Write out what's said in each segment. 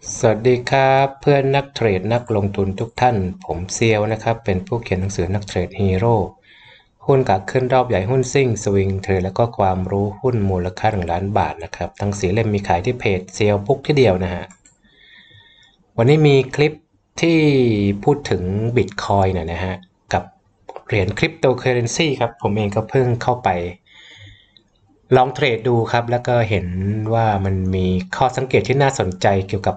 สวัสดีครับเพื่อนนักเทรดนักลงทุนทุกท่านผมเซียวนะครับเป็นผู้เขียนหนังสือนักเทรดฮีโร่หุ้นขาขึ้นรอบใหญ่หุ้นซิ่งสวิงเทรดแล้วก็ความรู้หุ้นมูลค่า1 ล้านบาทนะครับทั้ง4 เล่มมีขายที่เพจเซียวบุ๊กที่เดียวนะฮะวันนี้มีคลิปที่พูดถึงบิตคอยน์นะฮะกับเหรียญคริปโตเคอเรนซีครับผมเองก็เพิ่งเข้าไปลองเทรดดูครับแล้วก็เห็นว่ามันมีข้อสังเกตที่น่าสนใจเกี่ยวกับ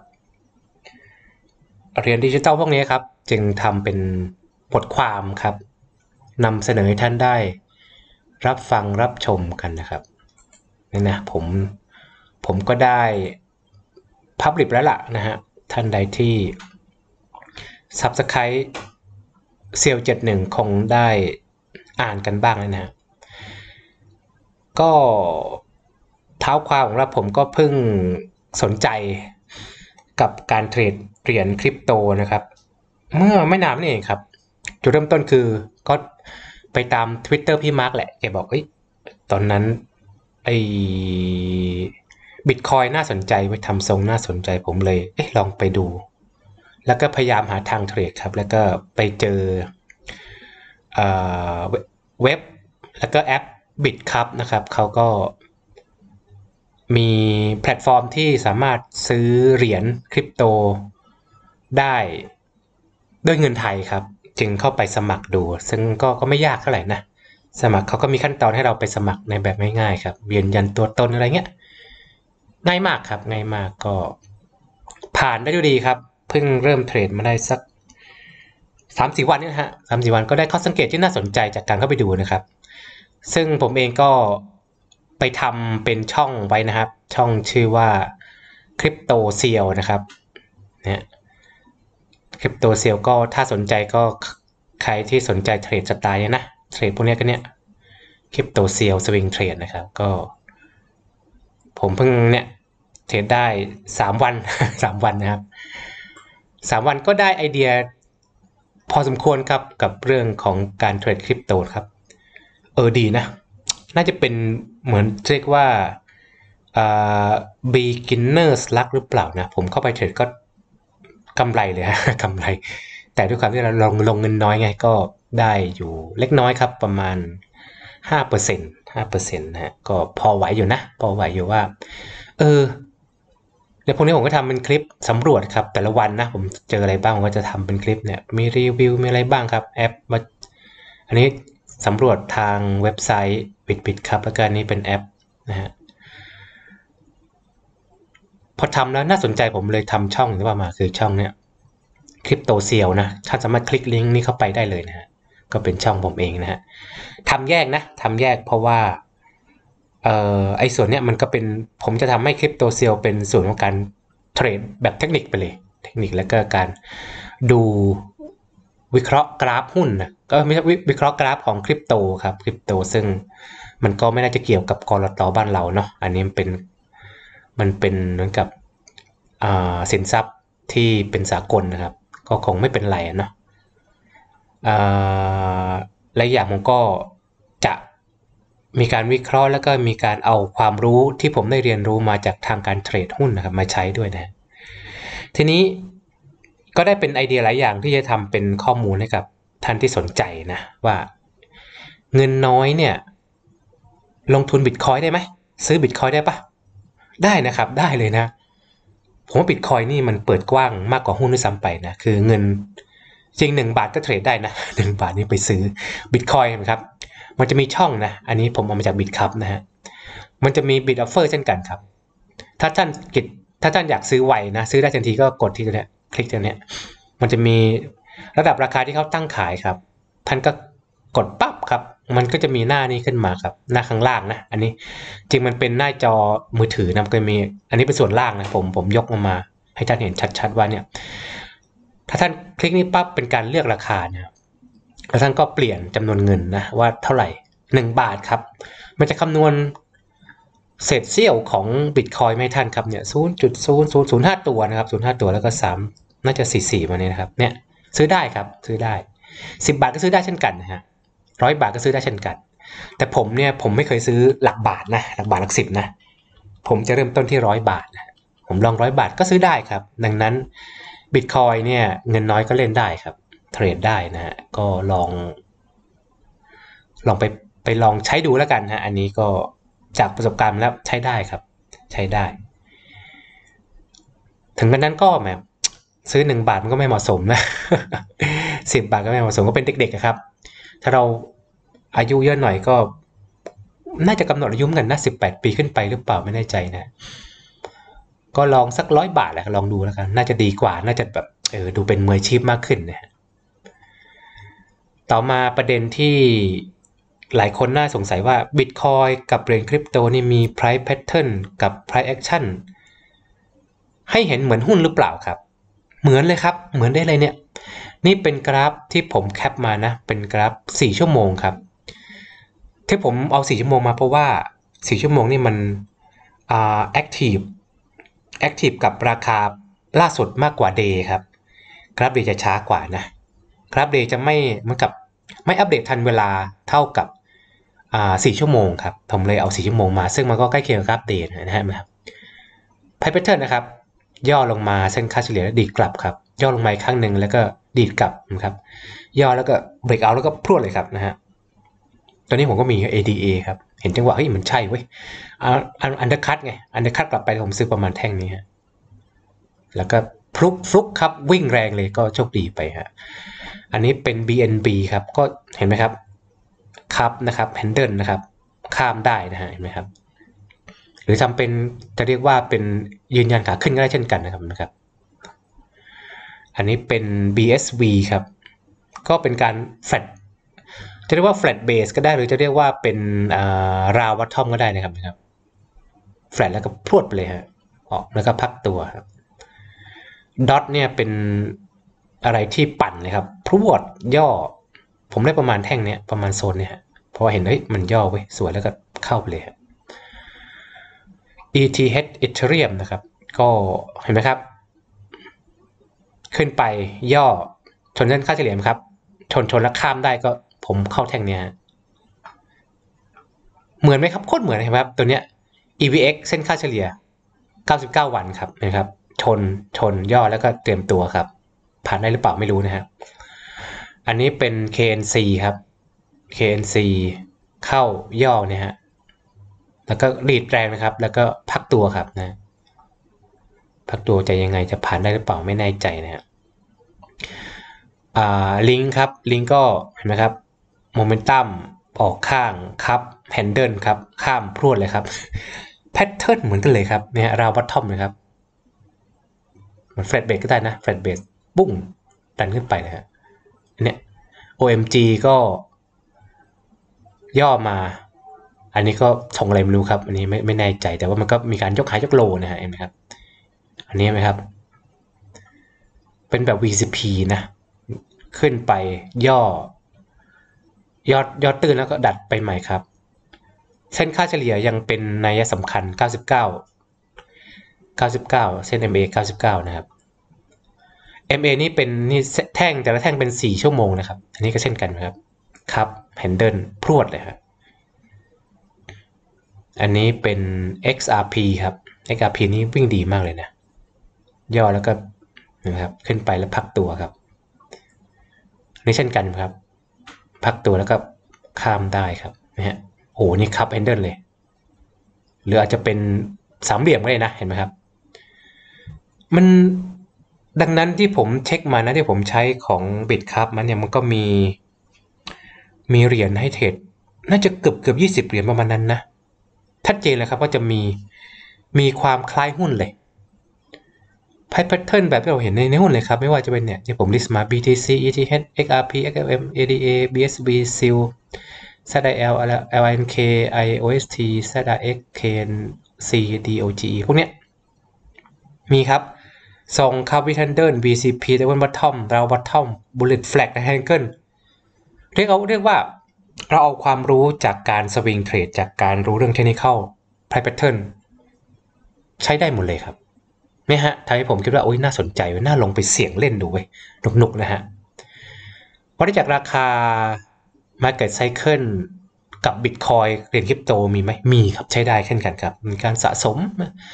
เหรียญดิจิตอลพวกนี้ครับจึงทำเป็นบทความครับนำเสนอให้ท่านได้รับฟังรับชมกันนะครับนี่นะผมก็ได้พับลิ แล้วล่ะนะฮะท่านใดที่ Subscribe เซียว71คงได้อ่านกันบ้างนะฮะก็เท้าความของเราผมก็เพิ่งสนใจกับการเทรดเหรียญคริปโตนะครับเมื่อไม่นานนี่เองครับจุดเริ่มต้นคือก็ไปตาม Twitter พี่มาร์กแหละแกบอกตอนนั้นไอ้บิตคอยน่าสนใจไปทำทรงน่าสนใจผมเลยลองไปดูแล้วก็พยายามหาทางเทรดครับแล้วก็ไปเจอเว็บแล้วก็แอปบิตครับนะครับเขาก็มีแพลตฟอร์มที่สามารถซื้อเหรียญคริปโตได้ด้วยเงินไทยครับจึงเข้าไปสมัครดูซึ่งก็ไม่ยากเท่าไหร่นะสมัครเขาก็มีขั้นตอนให้เราไปสมัครในแบบง่ายๆครับยืนยันตัวตนอะไรเงี้ยง่ายมากครับง่ายมากก็ผ่านได้ด้วยดีครับเพิ่งเริ่มเทรดมาได้สัก3-4 วันนี่นะฮะ3-4 วันก็ได้ข้อสังเกตที่น่าสนใจจากการเข้าไปดูนะครับซึ่งผมเองก็ไปทำเป็นช่องไว้นะครับช่องชื่อว่าคริปโตเซียวนะครับเนี่ยคริปโตเซียวก็ถ้าสนใจก็ใครที่สนใจเทรดสไตล์นะเทรดพวกนี้ก็เนี่ยคริปโตเซียวสวิงเทรดนะครับก็ผมเพิ่งเนี่ยเทรดได้3 วัน3 วันนะครับ3 วันก็ได้ไอเดียพอสมควรครับกับเรื่องของการเทรดคริปโตครับดีนะน่าจะเป็นเหมือนเรียกว่าbeginners luck หรือเปล่านะผมเข้าไปเทรดก็กำไรเลยฮะกำไรแต่ด้วยความที่เราลงเงินน้อยไงก็ได้อยู่เล็กน้อยครับประมาณ5%นะฮะก็พอไหวอยู่นะพอไหวอยู่ว่าเออเดี๋ยวพวกนี้ผมก็ทำเป็นคลิปสำรวจครับแต่ละวันนะผมเจออะไรบ้างผมก็จะทำเป็นคลิปเนี่ยมีรีวิวมีอะไรบ้างครับแอปอันนี้สำรวจทางเว็บไซต์ปิดครับแล้วก็อันนี้เป็นแอปนะฮะพอทำแล้วน่าสนใจผมเลยทำช่องที่ว่ามาคือช่องเนี้ยคริปโตเซียวนะถ้าสามารถคลิกลิงก์นี้เข้าไปได้เลยนะฮะก็เป็นช่องผมเองนะฮะทำแยกนะทำแยกเพราะว่าไอ้ส่วนเนี้ยมันก็เป็นผมจะทำให้คริปโตเซียวเป็นส่วนของการเทรดแบบเทคนิคไปเลยเทคนิคแล้วก็การดูวิเคราะห์กราฟหุ้นนะก็ไม่ใช่วิเคราะห์กราฟของคริปโตครับคริปโตซึ่งมันก็ไม่น่าจะเกี่ยวกับกลตบ้านเราเนาะอันนี้มันเป็นเหมือนกับสินทรัพย์ที่เป็นสากลนะครับก็คงไม่เป็นไรเนาะและอย่างผมก็จะมีการวิเคราะห์แล้วก็มีการเอาความรู้ที่ผมได้เรียนรู้มาจากทางการเทรดหุ้นนะครับมาใช้ด้วยนะทีนี้ก็ได้เป็นไอเดียหลายอย่างที่จะทำเป็นข้อมูลให้กับท่านที่สนใจนะว่าเงินน้อยเนี่ยลงทุนบิตคอยได้ไหมซื้อบิตคอยได้ปะได้นะครับได้เลยนะผมว่าบิตคอยนี่มันเปิดกว้างมากกว่าหุ้นด้วยซ้ำไปนะคือเงินจริง1 บาทก็เทรดได้นะ1 บาทนี่ไปซื้อบิตคอยนะครับมันจะมีช่องนะอันนี้ผมเอามาจากบิตครับนะฮะมันจะมีบิตออฟเฟอร์เช่นกันครับถ้าท่านกิจถ้าท่านอยากซื้อไวนะซื้อได้ทันทีก็กดที่ตัวเนี้ยคลิกตัวเนี้ยมันจะมีระดับราคาที่เขาตั้งขายครับท่านก็กดปั๊บครับมันก็จะมีหน้านี้ขึ้นมาครับหน้าข้างล่างนะอันนี้จริงมันเป็นหน้าจอมือถือนะก็มีอันนี้เป็นส่วนล่างนะผมยกมาให้ท่านเห็นชัดๆว่าเนี่ยถ้าท่านคลิกนี้ปั๊บเป็นการเลือกราคาเนี่ยแล้วท่านก็เปลี่ยนจำนวนเงินนะว่าเท่าไหร่1 บาทครับมันจะคำนวณเศษเสี้ยวของบิตคอยไม่ท่านครับเนี่ย0.0005ตัวนะครับ05ตัวแล้วก็3น่าจะ44มาเนี่ยนะครับเนี่ยซื้อได้ครับซื้อได้10 บาทก็ซื้อได้เช่นกันนะฮะ100 บาทก็ซื้อได้เช่นกันแต่ผมเนี่ยผมไม่เคยซื้อหลักบาทนะหลักบาทหลัก10นะผมจะเริ่มต้นที่100 บาทนะผมลอง100 บาทก็ซื้อได้ครับดังนั้น Bitcoin เนี่ยเงินน้อยก็เล่นได้ครับเทรดได้นะฮะก็ลองไปลองใช้ดูแล้วกันฮะอันนี้ก็จากประสบการณ์แล้วใช้ได้ครับใช้ได้ถึงกระนั้นก็แหมซื้อ1 บาทมันก็ไม่เหมาะสมนะ 10 บาทก็ไม่เหมาะสมก็เป็นเด็กๆครับถ้าเราอายุเยอะหน่อยก็น่าจะกำหนดอายุเหมือนกันนะ18 ปีขึ้นไปหรือเปล่าไม่แน่ใจนะก็ลองสัก100 บาทแหละลองดูแล้วกันน่าจะดีกว่าน่าจะแบบดูเป็นมืออาชีพมากขึ้นนะต่อมาประเด็นที่หลายคนน่าสงสัยว่า Bitcoin กับเหรียญคริปโตนี่มี price pattern กับ price action ให้เห็นเหมือนหุ้นหรือเปล่าครับเหมือนเลยครับเหมือนได้เลยเนี่ยนี่เป็นกราฟที่ผมแคปมานะเป็นกราฟ4 ชั่วโมงครับที่ผมเอา4 ชั่วโมงมาเพราะว่า4 ชั่วโมงนี่มันactive กับราคาล่าสุดมากกว่า day ครับกราฟ day จะช้ากว่านะกราฟ day จะไม่เหมือนกับไม่อัปเดตทันเวลาเท่ากับ4 ชั่วโมงครับผมเลยเอา4 ชั่วโมงมาซึ่งมันก็ใกล้เคียงกับกราฟ day นะครับprice pattern นะครับย่อลงมาเส้นค่าเฉลี่ยแล้วดีดกลับครับย่อลงมาอีกครั้งหนึ่งแล้วก็ดีดกลับนะครับย่อแล้วก็เบรกเอาแล้วก็พรวดเลยครับนะฮะตอนนี้ผมก็มี ADA ครับเห็นจังหวะเฮ้ยมันใช่เว้ยอันเดอร์คัตไงอันเดอร์คัตกลับไปผมซื้อประมาณแท่งนี้ฮะแล้วก็ฟลุกครับวิ่งแรงเลยก็โชคดีไปฮะอันนี้เป็น BNB ครับก็เห็นไหมครับครับนะครับแฮนเดิลนะครับข้ามได้นะฮะเห็นไหมครับหรือทำเป็นจะเรียกว่าเป็นยืนยันขาขึ้นก็ได้เช่นกันนะครับอันนี้เป็น BSV ครับก็เป็นการแฟลตจะเรียกว่า flat base ก็ได้หรือจะเรียกว่าเป็นราววัตทอมก็ได้นะครับแฟลตแล้วก็พรวดไปเลยฮะออกแล้วก็พักตัวครับดอทเนี่ยเป็นอะไรที่ปั่นเลยครับพรวดย่อผมได้ประมาณแท่งเนี้ยประมาณโซนเนี่ยเพราะเห็นเฮ้ยมันย่อไว้สวยแล้วก็เข้าไปเลยฮะETH Ethereum นะครับก็เห็นไหมครับขึ้นไปย่อชนเส้นค่าเฉลี่ยครับชนแล้วข้ามได้ก็ผมเข้าแท่งเนี้ยเหมือนไหมครับโคตรเหมือนนะครับตัวเนี้ย EVX เส้นค่าเฉลี่ย99 วันครับนะครับชนย่อแล้วก็เตรียมตัวครับผ่านได้หรือเปล่าไม่รู้นะฮะอันนี้เป็น KNC ครับ KNC เข้าย่อเนี่ยฮะแล้วก็รีดแรงนะครับแล้วก็พักตัวครับนะพักตัวจะยังไงจะผ่านได้หรือเปล่าไม่แน่ใจนะฮะลิงครับลิงก็เห็นไหมครับโมเมนตัมออกข้างครับแฮนเดิลครับข้ามพรวดเลยครับแพทเทิร์นเหมือนกันเลยครับเนี่ยราวบัตทอมนะครับมันแฟลตเบสก็ได้นะแฟลตเบสปุ้งดันขึ้นไปนะฮะเนี่ย OMG ก็ย่อมาอันนี้ก็ทงอะไรไม่รู้ครับอันนี้ไม่แน่ใจแต่ว่ามันก็มีการยกหายยกโลนะฮะเห็นไหมครับอันนี้ไหมครับเป็นแบบ VCP นะขึ้นไปยอดตื้นแล้วก็ดัดไปใหม่ครับเส้นค่าเฉลี่ยยังเป็นนัยสำคัญ99เส้น MA 99นะครับ MA นี่เป็นนี่แท่งแต่ละแท่งเป็น4 ชั่วโมงนะครับอันนี้ก็เช่นกันนะครับครับแฮนเดิลพรวดเลยครับอันนี้เป็น XRP ครับ XRP นี่วิ่งดีมากเลยนะย่อแล้วก็นะครับขึ้นไปแล้วพักตัวครับนี่เช่นกันครับพักตัวแล้วก็ข้ามได้ครับนะฮะโอ้นี่ครับแฮนเดิลเลยหรืออาจจะเป็นสามเหลี่ยมก็ได้นะเห็นไหมครับมันดังนั้นที่ผมเช็คมานะที่ผมใช้ของ Bitcup มันเนี่ยมันก็มีเหรียญให้เทรดน่าจะเกือบ20 เหรียญประมาณนั้นนะชัดเจนเลยครับว่าจะมีความคล้ายหุ้นเลยไพ่แพทเทิร์นแบบที่เราเห็นในหุ้นเลยครับไม่ว่าจะเป็นเนี่ยที่ผมลิสต์มา BTC ETH XRP XLM ADA BSB SIL ZIL LNK IOST ZRX KNC DOGE พวกเนี้ยมีครับส่งครับวิทันเดิล BCP แต่วันบัตทอมเราบัตทอม Bullet Flag และ Hangel เรียกว่าเราเอาความรู้จากการสวิงเทรดจากการรู้เรื่องเทคนิคprice pattern ใช้ได้หมดเลยครับเนี่ยฮะทำให้ผมคิดว่าโอ้ยน่าสนใจน่าลงไปเสี่ยงเล่นดูเว้ยหนุกนะฮะวัดจากราคา Market Cycle กับ Bitcoin เหรียญคริปโตมีไหมมีครับใช้ได้เช่นกันครับมีการสะสม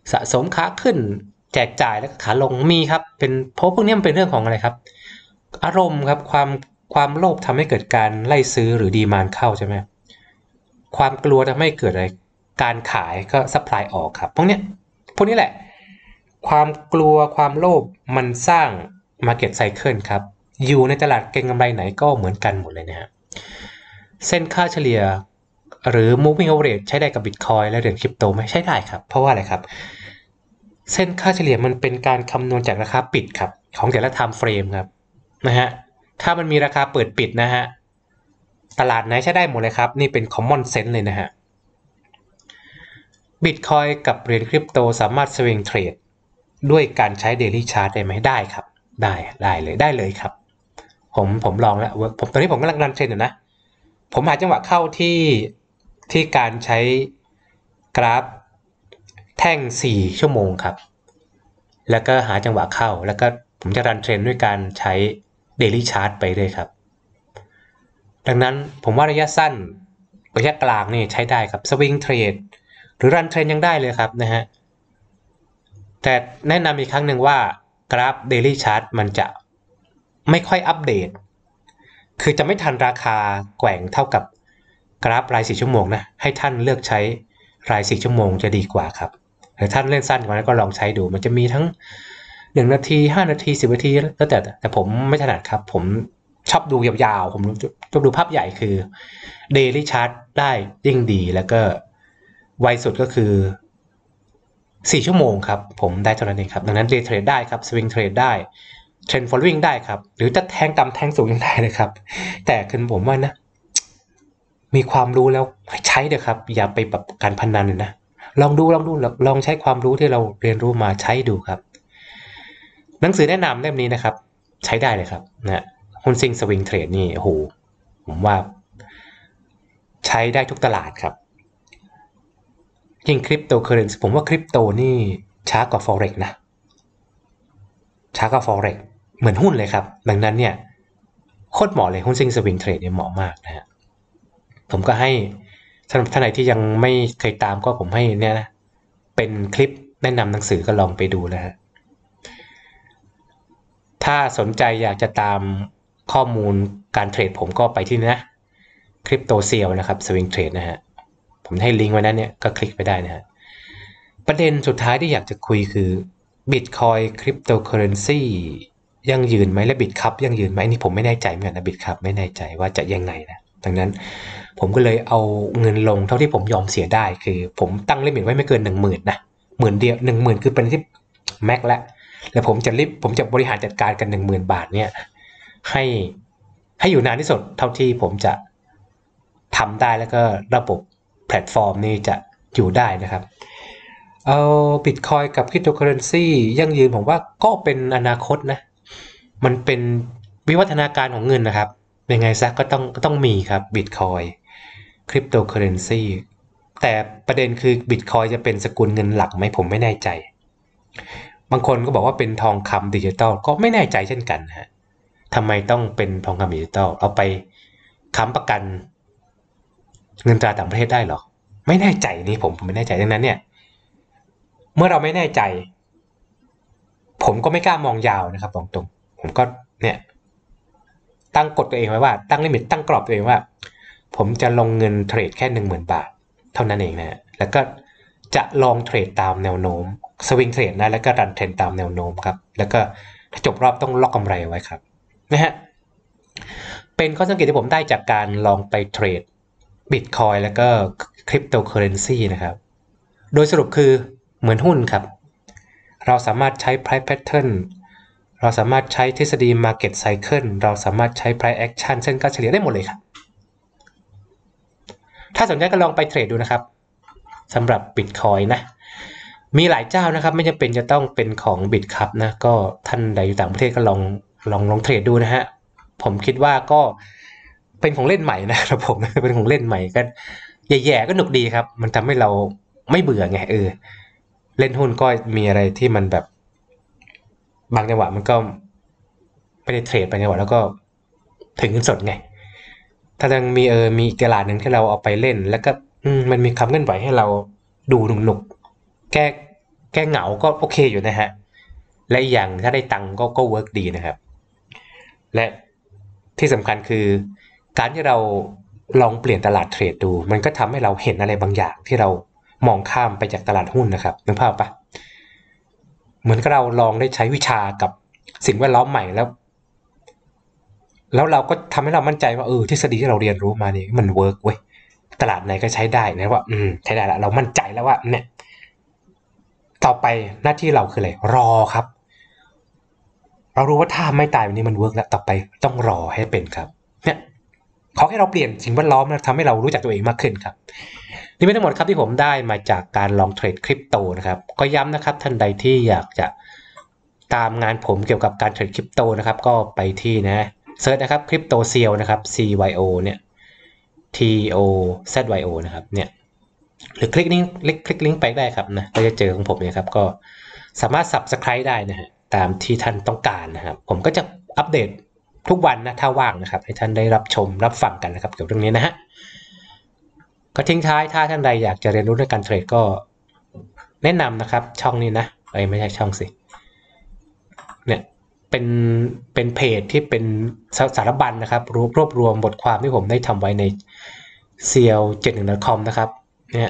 สะสมขาขึ้นแจกจ่ายแล้วก็ขาลงมีครับเป็นเพราะพวกนี้มันเป็นเรื่องของอะไรครับอารมณ์ครับความโลภทำให้เกิดการไล่ซื้อหรือดีมานด์เข้าใช่ไหมความกลัวทำให้เกิดอะไรการขายก็ซัพพลายออกครับพวกนี้แหละความกลัวความโลภมันสร้าง Market Cycle ครับอยู่ในตลาดเก็งกำไรไหนก็เหมือนกันหมดเลยนะฮะเส้นค่าเฉลี่ยหรือ moving average ใช้ได้กับ Bitcoin และเหรียญคริปโตไหมใช้ได้ครับเพราะว่าอะไรครับเส้นค่าเฉลี่ยมันเป็นการคำนวณจากราคาปิดครับของแต่ละ time frame ครับนะฮะถ้ามันมีราคาเปิดปิดนะฮะตลาดไหนใช้ได้หมดเลยครับนี่เป็น common sense เลยนะฮะ Bitcoin กับเหรียญคริปโตสามารถ swing trade ด้วยการใช้ daily chart ได้ไหมได้ครับได้เลยครับผมลองแล้วตอนนี้ผมกำลังรันเทรนอยู่นะผมหาจังหวะเข้าที่การใช้กราฟแท่ง4ชั่วโมงครับแล้วก็หาจังหวะเข้าแล้วก็ผมจะรันเทรนด้วยการใช้ daily chart ไปเลยครับดังนั้นผมว่าระยะสั้นระยะกลางนี่ใช้ได้ครับ swing trade หรือรันเทรนยังได้เลยครับนะฮะแต่แนะนำอีกครั้งหนึ่งว่ากราฟ daily chart มันจะไม่ค่อยอัปเดตคือจะไม่ทันราคาแกว่งเท่ากับกราฟราย4ชั่วโมงนะให้ท่านเลือกใช้ราย4ชั่วโมงจะดีกว่าครับหรือท่านเล่นสั้นกว่านั้นก็ลองใช้ดูมันจะมีทั้ง1นาที5นาที10นาทีแล้วแต่ผมไม่ถนัดครับผมชอบดูยาวๆผมชอบดูภาพใหญ่คือ daily chart ได้ยิ่งดีแล้วก็ไวสุดก็คือ4ชั่วโมงครับผมได้เท่านั้นเองครับดังนั้น day trade ได้ครับ swing trade ได้ trend following ได้ครับหรือจะแทงต่ำแทงสูงยังได้เลยครับแต่คือผมว่านะมีความรู้แล้วใช้เถอะครับอย่าไปแบบการพนันเลยนะลองใช้ความรู้ที่เราเรียนรู้มาใช้ดูครับหนังสือแนะนำเล่มนี้นะครับใช้ได้เลยครับนะหุ้นซิงสวิงเทรดนี่โอ้โหผมว่าใช้ได้ทุกตลาดครับยิ่งคริปโตเคอเรนซีผมว่าคริปโตนี่ช้ากว่า Forex นะช้ากว่า Forex เหมือนหุ้นเลยครับดังนั้นเนี่ยโคตรเหมาะเลยหุ้นซิงสวิงเทรดเนี่ยเหมาะมากนะฮะผมก็ให้สำหรับท่านไหนที่ยังไม่เคยตามก็ผมให้เนี่ยนะเป็นคลิปแนะนำหนังสือก็ลองไปดูนะฮะถ้าสนใจอยากจะตามข้อมูลการเทรดผมก็ไปที่นี่นะคริปโตเซียวนะครับสวิงเทรดนะฮะผมให้ลิงก์ไว้นั้นเนี่ยก็คลิกไปได้นะฮะประเด็นสุดท้ายที่อยากจะคุยคือ Bitcoin Cryptocurrency ยั่งยืนไหมและ Bitcup ยั่งยืนไหมนี่ผมไม่แน่ใจเหมือนกันนะ Bitcup ไม่แน่ใจว่าจะยังไงนะดังนั้นผมก็เลยเอาเงินลงเท่าที่ผมยอมเสียได้คือผมตั้งลิมิตไว้ไม่เกิน 10,000 นะ10,000เดียว 10,000 คือเป็นที่แม็กแล้วผมจะบริหารจัดการกัน 10,000 บาทเนี่ยให้อยู่นานที่สุดเท่าที่ผมจะทำได้แล้วก็ระบบแพลตฟอร์มนี้จะอยู่ได้นะครับเอาบิตคอยกับคริปโตเคอเรนซียั่งยืนผมว่าก็เป็นอนาคตนะมันเป็นวิวัฒนาการของเงินนะครับยังไงซะก็ต้องมีครับบิตคอยคริปโตเคอเรนซีแต่ประเด็นคือบิตคอยจะเป็นสกุลเงินหลักไหมผมไม่แน่ใจบางคนก็บอกว่าเป็นทองคำดิจิตอลก็ไม่แน่ใจเช่นกันฮะทำไมต้องเป็นทองคำดิจิตอลเอาไปค้ำประกันเงินตราต่างประเทศได้หรอไม่แน่ใจนี่ผมไม่แน่ใจดังนั้นเนี่ยเมื่อเราไม่แน่ใจผมก็ไม่กล้ามองยาวนะครับตรงๆผมก็เนี่ยตั้งกฎตัวเองไว้ว่าตั้งลิมิตตั้งกรอบตัวเองว่าผมจะลงเงินเทรดแค่ 10,000 บาทเท่านั้นเองนะแล้วก็จะลองเทรดตามแนวโน้มสวิงเทรดนะแล้วก็รันเทรนตามแนวโน้มครับแล้วก็ถ้าจบรอบต้องล็อกกำไรไว้ครับนะฮะเป็นข้อสังเกตที่ผมได้จากการลองไปเทรดBitcoin แล้วก็คริปโตเคอเรนซีนะครับโดยสรุปคือเหมือนหุ้นครับเราสามารถใช้ price pattern เราสามารถใช้ทฤษฎี market cycle เราสามารถใช้ price action เส้นค่าเฉลี่ยได้หมดเลยครับถ้าสนใจก็ลองไปเทรดดูนะครับสำหรับ Bitcoin นะมีหลายเจ้านะครับไม่จำเป็นจะต้องเป็นของ Bitcup นะก็ท่านใดอยู่ต่างประเทศก็ลองเทรดดูนะฮะผมคิดว่าก็เป็นของเล่นใหม่นะครับผมเป็นของเล่นใหม่ก็แย่ๆก็หนุกดีครับมันทำให้เราไม่เบื่อไงเล่นหุ้นก็มีอะไรที่มันแบบบางจังหวะมันก็ไม่ได้เทรดบางจังหวะแล้วก็ถึงเงินสดไงถ้ายังมีตลาดหนึ่งที่เราเอาไปเล่นแล้วก็มันมีคำเคลื่อนไหวให้เราดูหนุกๆแก้แก้เหงาก็โอเคอยู่นะฮะและอีกอย่างถ้าได้ตังค์ก็เวิร์กดีนะครับและที่สำคัญคือการที่เราลองเปลี่ยนตลาดเทรดดูมันก็ทำให้เราเห็นอะไรบางอย่างที่เรามองข้ามไปจากตลาดหุ้นนะครับนึกภาพปะเหมือนกับเราลองได้ใช้วิชากับสิ่งแวดล้อมใหม่แล้วเราก็ทำให้เรามั่นใจว่าทฤษฎีที่เราเรียนรู้มาเนี่ยมันเวิร์กเว้ยตลาดไหนก็ใช้ได้นะว่าใช้ได้ละเรามั่นใจแล้วว่าเนี่ยต่อไปหน้าที่เราคืออะไรรอครับเรารู้ว่าถ้าไม่ตายวันนี้มันเวิร์กแล้วต่อไปต้องรอให้เป็นครับเนี่ยขอให้เราเปลี่ยนสิ่งแวดล้อมทำให้เรารู้จักตัวเองมากขึ้นครับนี่เป็นทั้งหมดครับที่ผมได้มาจากการลองเทรดคริปโตนะครับก็ย้ำนะครับท่านใดที่อยากจะตามงานผมเกี่ยวกับการเทรดคริปโตนะครับก็ไปที่นะเซิร์ชนะครับคริปโตเซียวนะครับ CYO เนี่ย TOZYO นะครับเนี่ยหรือคลิกลิงก์ไปได้ครับนะก็จะเจอของผมเนี่ยครับก็สามารถ Subscribe ได้นะฮะตามที่ท่านต้องการนะครับผมก็จะอัปเดตทุกวันนะถ้าว่างนะครับให้ท่านได้รับชมรับฟังกันนะครับเกี่ยวกับเรื่องนี้นะฮะก็ทิ้งท้ายถ้าท่านใดอยากจะเรียนรู้เรื่องการเทรดก็แนะนำนะครับช่องนี้นะไม่ใช่ช่องสิเนี่ยเป็นเพจที่เป็นสารบัญนะครับรวบรวมบทความที่ผมได้ทำไว้ใน cl71.com นะครับเนี่ย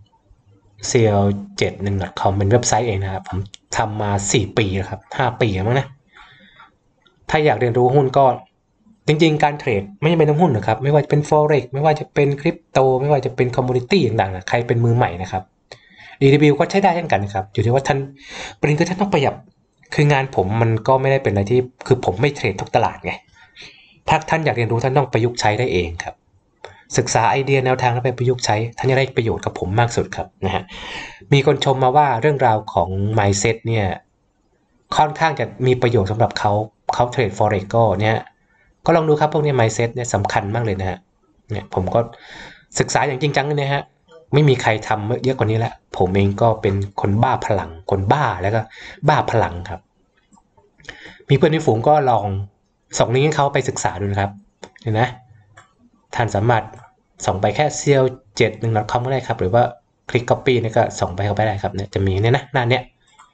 cl71.com เป็นเว็บไซต์เองนะครับผมทำมา4 ปีแล้วครับ5 ปีแล้วมั้งนะถ้าอยากเรียนรู้หุ้นก็จริงๆการเทรดไม่จำเป็นต้องหุ้นนะครับไม่ว่าจะเป็น forex ไม่ว่าจะเป็นคริปโตไม่ว่าจะเป็นคอมมูนิตี้ต่างๆใครเป็นมือใหม่นะครับ DW ก็ใช้ได้เช่นกันนะครับอยู่ที่ว่าท่านประเด็นคือท่านต้องประหยัดคืองานผมมันก็ไม่ได้เป็นอะไรที่คือผมไม่เทรดทุกตลาดไงถ้าท่านอยากเรียนรู้ท่านต้องประยุกต์ใช้ได้เองครับศึกษาไอเดียแนวทางแล้วไปประยุกต์ใช้ท่านจะได้ประโยชน์กับผมมากสุดครับนะฮะมีคนชมมาว่าเรื่องราวของ mindset เนี่ยค่อนข้างจะมีประโยชน์สำหรับเขาเทรด forex ก็ลองดูครับพวกนี้ mindset เนี่ยสำคัญมากเลยนะฮะเนี่ยผมก็ศึกษาอย่างจริงจังเลยนะฮะไม่มีใครทำเยอะกว่านี้แล้วผมเองก็เป็นคนบ้าพลังคนบ้าแล้วก็บ้าพลังครับมีเพื่อนในฝูงก็ลองส่งลิงก์ให้เขาไปศึกษาดูนะครับเห็นไหมท่านสามารถส่งไปแค่ cl71.com ก็ได้ครับหรือว่าคลิก copy นี่ก็ส่งไปเข้าไปได้ครับเนี่ยจะมีเนี่ยนะหน้าเนี้ย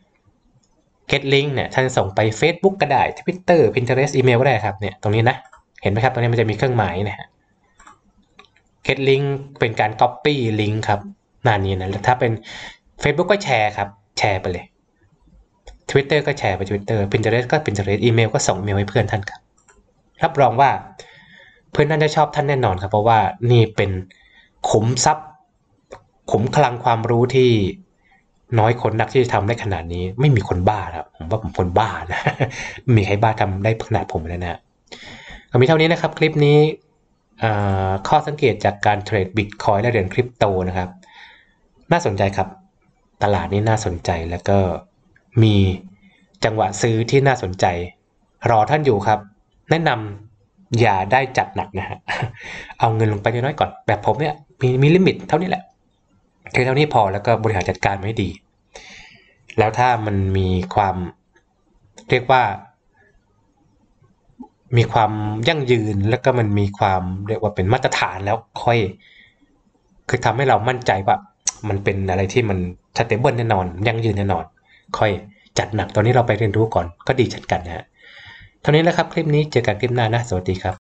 get link เนี่ยท่านส่งไป Facebook ก็ได้ Twitter Pinterest อีเมลก็ได้ครับเนี่ยตรงนี้นะเห็นไหมครับตรงนี้มันจะมีเครื่องหมายนะฮะ get link เป็นการ copy link ครับหน้านี้นะแล้วถ้าเป็น Facebook ก็แชร์ครับแชร์ไปเลย Twitter ก็แชร์ไป Twitter Pinterest ก็ Pinterest อีเมลก็ส่งอีเมลให้เพื่อนท่านครับรับรองว่าเพื่อนท่านจะชอบท่านแน่นอนครับเพราะว่านี่เป็นขุมทรัพย์ขุมคลังความรู้ที่น้อยคนนักที่จะทำได้ขนาดนี้ไม่มีคนบ้าครับผมว่าผมคนบ้านะมีใครบ้าทำได้ขนาดผมแล้วนะก็มีเท่านี้นะครับคลิปนี้ข้อสังเกตจากการเทรดบิตคอยน์และเหรียญคริปโตนะครับน่าสนใจครับตลาดนี้น่าสนใจแล้วก็มีจังหวะซื้อที่น่าสนใจรอท่านอยู่ครับแนะนำอย่าได้จัดหนักนะฮะเอาเงินลงไปน้อยๆก่อนแบบผมเนี่ยมีลิมิตเท่านี้แหละเท่านี้พอแล้วก็บริหารจัดการไม่ดีแล้วถ้ามันมีความเรียกว่ามีความยั่งยืนแล้วก็มันมีความเรียกว่าเป็นมาตรฐานแล้วค่อยคือทำให้เรามั่นใจว่ามันเป็นอะไรที่มันสเตเบิลแน่นอนยั่งยืนแน่นอนค่อยจัดหนักตอนนี้เราไปเรียนรู้ก่อนก็ดีเช่นกันนะฮะเท่านี้แล้วครับคลิปนี้เจอกันคลิปหน้านะสวัสดีครับ